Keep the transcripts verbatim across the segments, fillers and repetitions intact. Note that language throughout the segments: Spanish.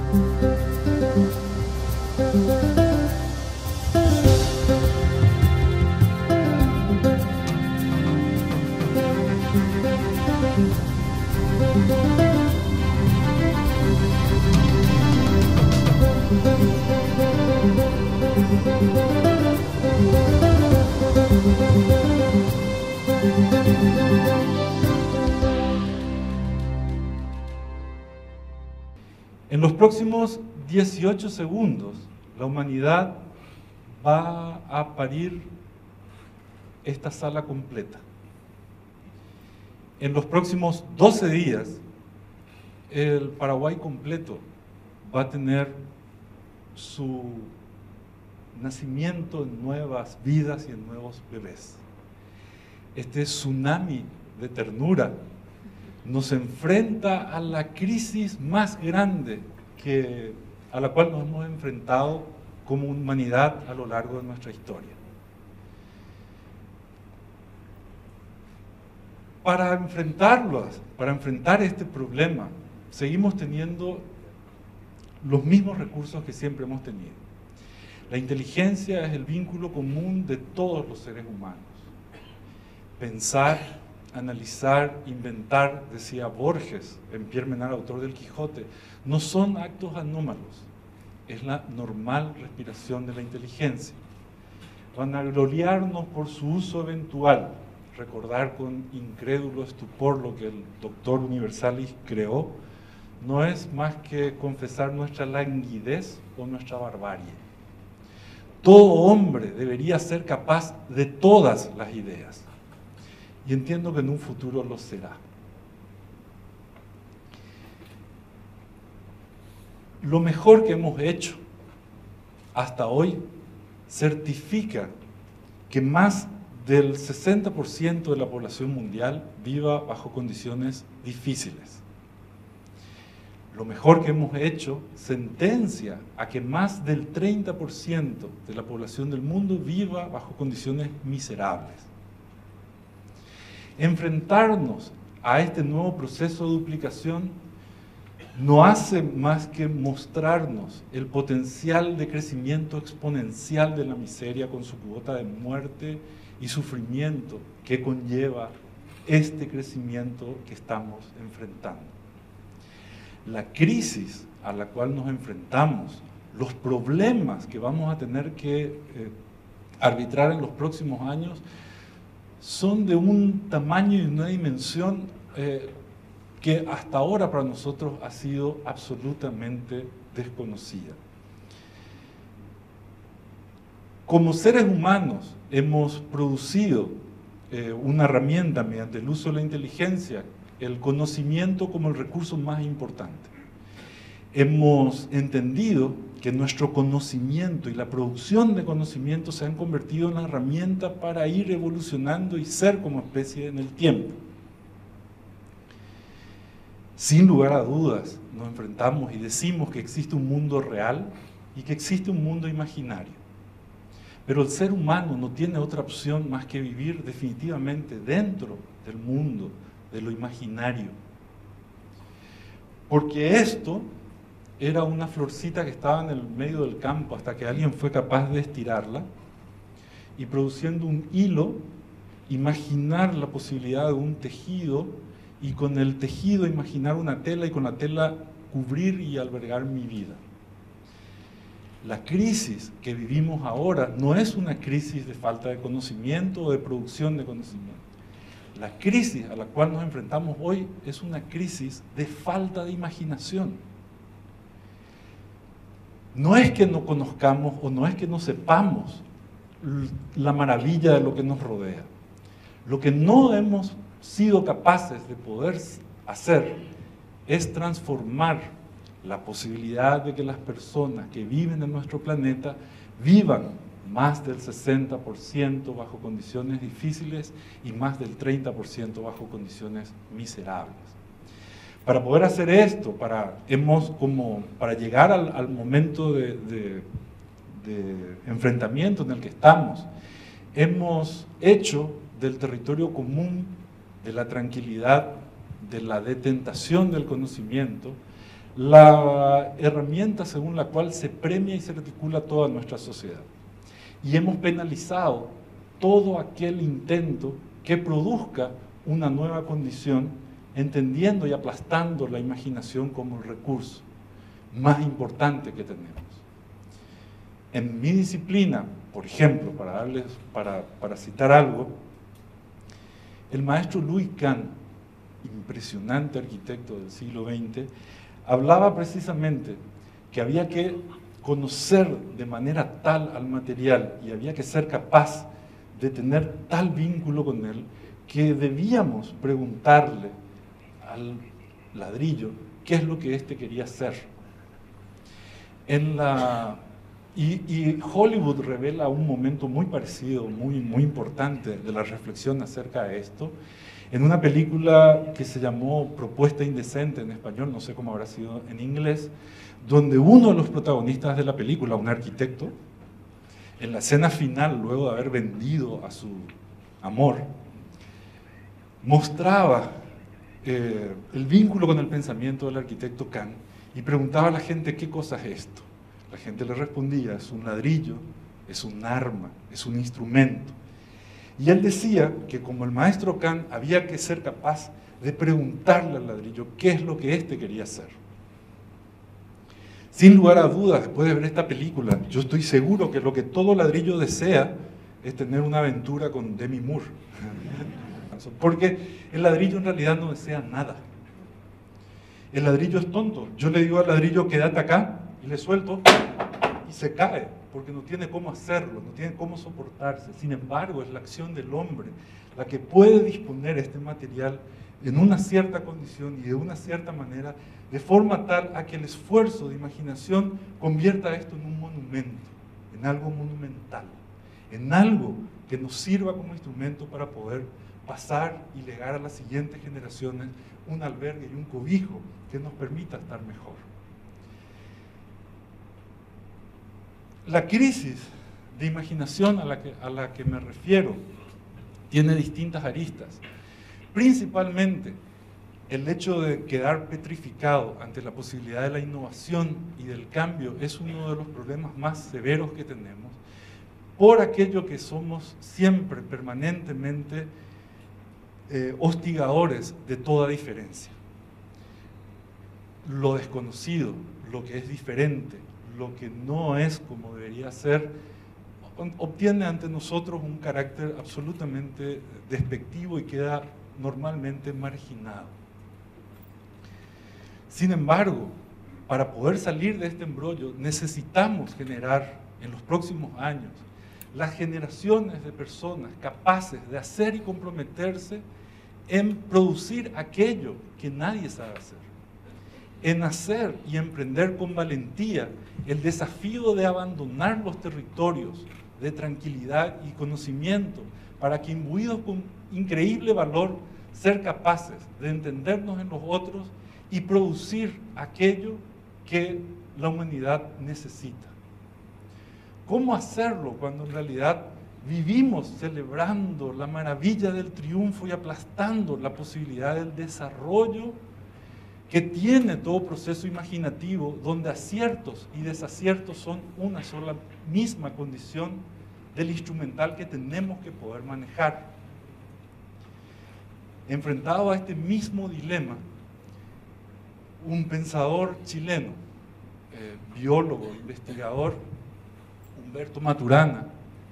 En los próximos dieciocho segundos, la humanidad va a parir esta sala completa. En los próximos doce días, el Paraguay completo va a tener su nacimiento en nuevas vidas y en nuevos bebés. Este tsunami de ternura nos enfrenta a la crisis más grande que, a la cual nos hemos enfrentado como humanidad a lo largo de nuestra historia. Para enfrentarlos, para enfrentar este problema, seguimos teniendo los mismos recursos que siempre hemos tenido. La inteligencia es el vínculo común de todos los seres humanos. Pensar, analizar, inventar, decía Borges, en Pierre Menard, autor del Quijote, no son actos anómalos, es la normal respiración de la inteligencia. Vanagloriarnos por su uso eventual, recordar con incrédulo estupor lo que el doctor Universalis creó, no es más que confesar nuestra languidez o nuestra barbarie. Todo hombre debería ser capaz de todas las ideas. Y entiendo que en un futuro lo será. Lo mejor que hemos hecho hasta hoy certifica que más del sesenta por ciento de la población mundial viva bajo condiciones difíciles. Lo mejor que hemos hecho sentencia a que más del treinta por ciento de la población del mundo viva bajo condiciones miserables. Enfrentarnos a este nuevo proceso de duplicación no hace más que mostrarnos el potencial de crecimiento exponencial de la miseria con su cuota de muerte y sufrimiento que conlleva este crecimiento que estamos enfrentando. La crisis a la cual nos enfrentamos, los problemas que vamos a tener que eh, arbitrar en los próximos años, son de un tamaño y una dimensión eh, que hasta ahora para nosotros ha sido absolutamente desconocida. Como seres humanos hemos producido eh, una herramienta mediante el uso de la inteligencia, el conocimiento como el recurso más importante. Hemos entendido que nuestro conocimiento y la producción de conocimiento se han convertido en la herramienta para ir evolucionando y ser como especie en el tiempo. Sin lugar a dudas, nos enfrentamos y decimos que existe un mundo real y que existe un mundo imaginario. Pero el ser humano no tiene otra opción más que vivir definitivamente dentro del mundo, de lo imaginario. Porque esto era una florcita que estaba en el medio del campo hasta que alguien fue capaz de estirarla y produciendo un hilo, imaginar la posibilidad de un tejido y con el tejido imaginar una tela y con la tela cubrir y albergar mi vida. La crisis que vivimos ahora no es una crisis de falta de conocimiento o de producción de conocimiento. La crisis a la cual nos enfrentamos hoy es una crisis de falta de imaginación. No es que no conozcamos o no es que no sepamos la maravilla de lo que nos rodea. Lo que no hemos sido capaces de poder hacer es transformar la posibilidad de que las personas que viven en nuestro planeta vivan más del sesenta por ciento bajo condiciones difíciles y más del treinta por ciento bajo condiciones miserables. Para poder hacer esto, para, hemos como, para llegar al, al momento de, de, de enfrentamiento en el que estamos, hemos hecho del territorio común, de la tranquilidad, de la detentación del conocimiento, la herramienta según la cual se premia y se articula toda nuestra sociedad. Y hemos penalizado todo aquel intento que produzca una nueva condición, entendiendo y aplastando la imaginación como el recurso más importante que tenemos. En mi disciplina, por ejemplo, para, darles, para, para citar algo, el maestro Louis Kahn, impresionante arquitecto del siglo veinte, hablaba precisamente que había que conocer de manera tal al material y había que ser capaz de tener tal vínculo con él que debíamos preguntarle al ladrillo qué es lo que éste quería hacer. En la, y, y Hollywood revela un momento muy parecido, muy, muy importante de la reflexión acerca de esto, en una película que se llamó Propuesta Indecente en español, no sé cómo habrá sido en inglés, donde uno de los protagonistas de la película, un arquitecto, en la escena final, luego de haber vendido a su amor, mostraba eh, el vínculo con el pensamiento del arquitecto Kahn y preguntaba a la gente qué cosa es esto. La gente le respondía, es un ladrillo, es un arma, es un instrumento. Y él decía que como el maestro Kahn había que ser capaz de preguntarle al ladrillo qué es lo que éste quería hacer. Sin lugar a dudas, después de ver esta película, yo estoy seguro que lo que todo ladrillo desea es tener una aventura con Demi Moore. Porque el ladrillo en realidad no desea nada. El ladrillo es tonto. Yo le digo al ladrillo, quédate acá, y le suelto, y se cae, porque no tiene cómo hacerlo, no tiene cómo soportarse. Sin embargo, es la acción del hombre la que puede disponer este material en una cierta condición y de una cierta manera, de forma tal a que el esfuerzo de imaginación convierta esto en un monumento, en algo monumental, en algo que nos sirva como instrumento para poder pasar y legar a las siguientes generaciones un albergue y un cobijo que nos permita estar mejor. La crisis de imaginación a la que, a la que me refiero tiene distintas aristas. Principalmente, el hecho de quedar petrificado ante la posibilidad de la innovación y del cambio es uno de los problemas más severos que tenemos, por aquello que somos siempre, permanentemente, eh, hostigadores de toda diferencia. Lo desconocido, lo que es diferente, lo que no es como debería ser, obtiene ante nosotros un carácter absolutamente despectivo y queda normalmente marginado. Sin embargo, para poder salir de este embrollo, necesitamos generar en los próximos años las generaciones de personas capaces de hacer y comprometerse en producir aquello que nadie sabe hacer, en hacer y emprender con valentía el desafío de abandonar los territorios de tranquilidad y conocimiento para que, imbuidos con increíble valor, ser capaces de entendernos en los otros y producir aquello que la humanidad necesita. ¿Cómo hacerlo cuando en realidad vivimos celebrando la maravilla del triunfo y aplastando la posibilidad del desarrollo que tiene todo proceso imaginativo, donde aciertos y desaciertos son una sola misma condición del instrumental que tenemos que poder manejar? Enfrentado a este mismo dilema, un pensador chileno, eh, biólogo, investigador, Humberto Maturana,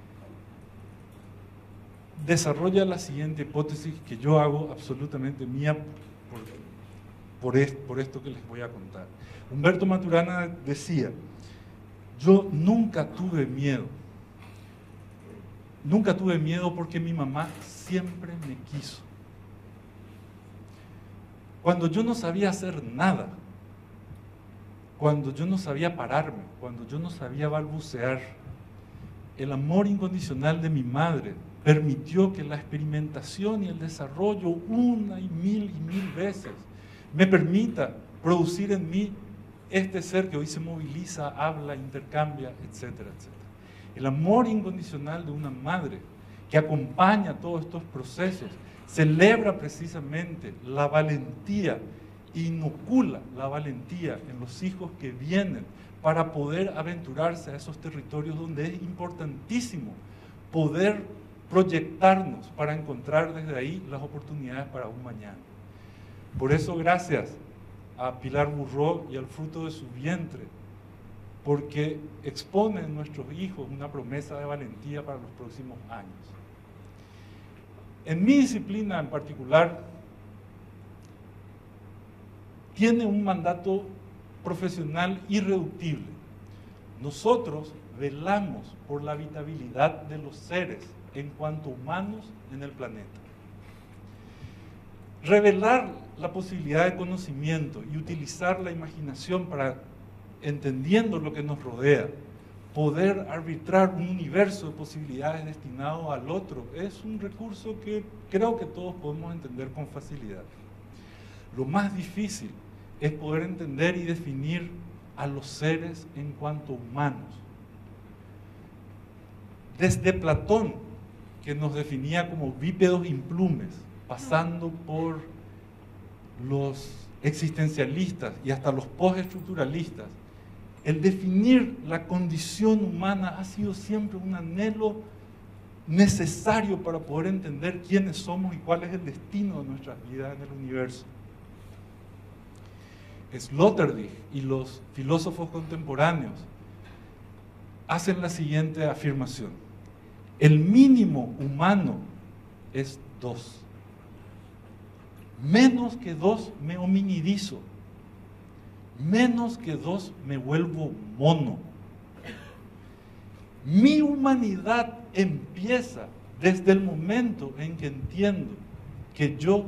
desarrolla la siguiente hipótesis que yo hago absolutamente mía por, por, est, por esto que les voy a contar. Humberto Maturana decía, yo nunca tuve miedo, nunca tuve miedo porque mi mamá siempre me quiso. Cuando yo no sabía hacer nada, cuando yo no sabía pararme, cuando yo no sabía balbucear, el amor incondicional de mi madre permitió que la experimentación y el desarrollo una y mil y mil veces me permita producir en mí este ser que hoy se moviliza, habla, intercambia, etcétera, etcétera. El amor incondicional de una madre que acompaña todos estos procesos celebra precisamente la valentía inocula la valentía en los hijos que vienen para poder aventurarse a esos territorios donde es importantísimo poder proyectarnos para encontrar desde ahí las oportunidades para un mañana. Por eso, gracias a Pilar Burró y al fruto de su vientre, porque exponen en nuestros hijos una promesa de valentía para los próximos años. En mi disciplina en particular, tiene un mandato profesional irreductible. Nosotros velamos por la habitabilidad de los seres en cuanto humanos en el planeta. Revelar la posibilidad de conocimiento y utilizar la imaginación para, entendiendo lo que nos rodea, poder arbitrar un universo de posibilidades destinado al otro, es un recurso que creo que todos podemos entender con facilidad. Lo más difícil es poder entender y definir a los seres en cuanto humanos. Desde Platón, que nos definía como bípedos implumes, pasando por los existencialistas y hasta los postestructuralistas, el definir la condición humana ha sido siempre un anhelo necesario para poder entender quiénes somos y cuál es el destino de nuestras vidas en el universo. Sloterdijk y los filósofos contemporáneos hacen la siguiente afirmación: el mínimo humano es dos. Menos que dos me hominidizo. Menos que dos me vuelvo mono. Mi humanidad empieza desde el momento en que entiendo que yo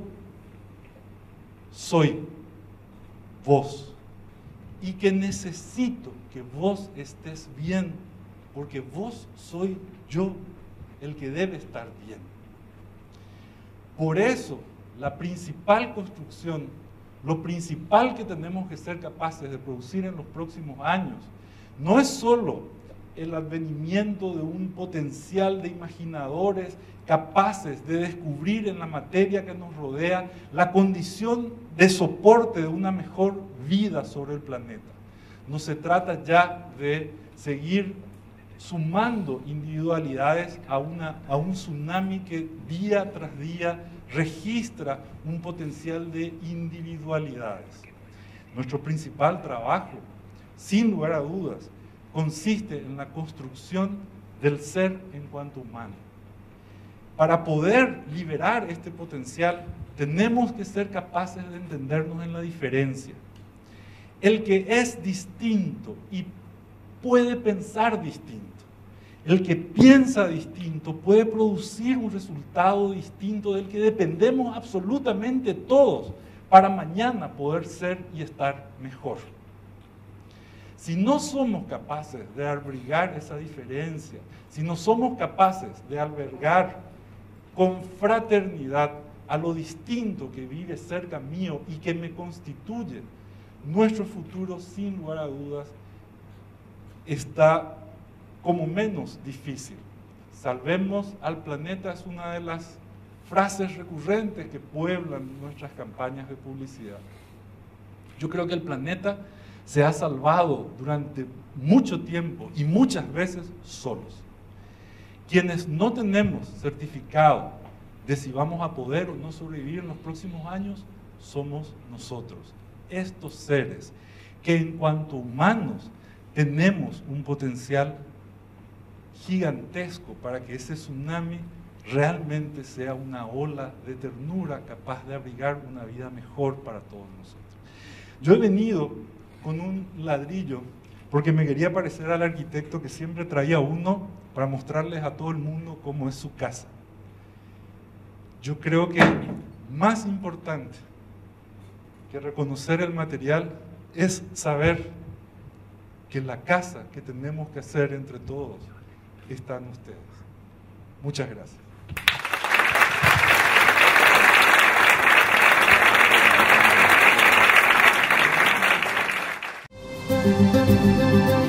soy vos y que necesito que vos estés bien, porque vos soy yo el que debe estar bien. Por eso, la principal construcción, lo principal que tenemos que ser capaces de producir en los próximos años, no es solo el advenimiento de un potencial de imaginadores capaces de descubrir en la materia que nos rodea la condición de soporte de una mejor vida sobre el planeta. No se trata ya de seguir sumando individualidades a, una, a un tsunami que día tras día registra un potencial de individualidades. Nuestro principal trabajo, sin lugar a dudas, consiste en la construcción del ser en cuanto humano. Para poder liberar este potencial, tenemos que ser capaces de entendernos en la diferencia. El que es distinto y puede pensar distinto, el que piensa distinto puede producir un resultado distinto del que dependemos absolutamente todos para mañana poder ser y estar mejor. Si no somos capaces de abrigar esa diferencia, si no somos capaces de albergar con fraternidad a lo distinto que vive cerca mío y que me constituye, nuestro futuro, sin lugar a dudas, está como menos difícil. Salvemos al planeta es una de las frases recurrentes que pueblan nuestras campañas de publicidad. Yo creo que el planeta se ha salvado durante mucho tiempo y muchas veces solos. Quienes no tenemos certificado de si vamos a poder o no sobrevivir en los próximos años, somos nosotros, estos seres que en cuanto humanos tenemos un potencial gigantesco para que ese tsunami realmente sea una ola de ternura capaz de abrigar una vida mejor para todos nosotros. Yo he venido con un ladrillo porque me quería parecer al arquitecto que siempre traía uno para mostrarles a todo el mundo cómo es su casa. Yo creo que más importante que reconocer el material es saber que la casa que tenemos que hacer entre todos está en ustedes. Muchas gracias.